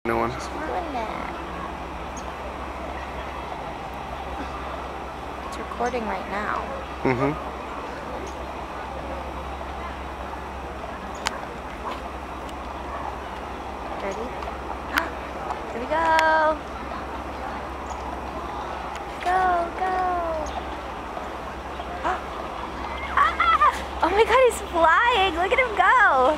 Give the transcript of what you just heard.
No one. Just ruined it. It's recording right now. Mm-hmm. Ready? Here we go! Go, go! Ah! Oh my god, he's flying! Look at him go!